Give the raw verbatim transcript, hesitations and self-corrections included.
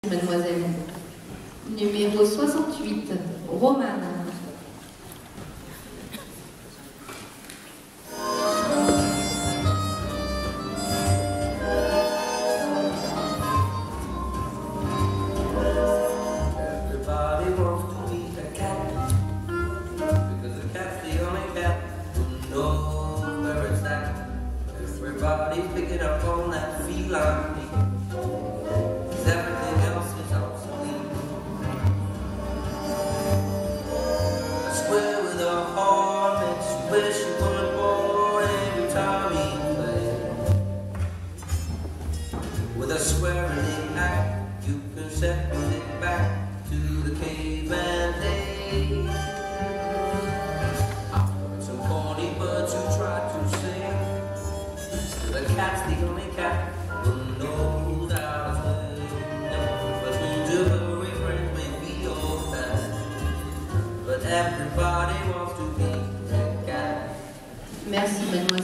Mademoiselle. Numéro soixante-huit, Romane. Everybody wants to be a cat, because a cat's the only cat who knows where it's at. Everybody's picking up on that feline beat, 'cause everything else is obsolete. I swear with a heart makes you wish you weren't born every time he plays. With a swearing act, you can set music back to the caveman days. I've heard some corny birds who try to sing, still the cat's the only cat who knows how to swim. But who's a very friend may be your fan, but everybody wants to be a cat. Merci, mademoiselle.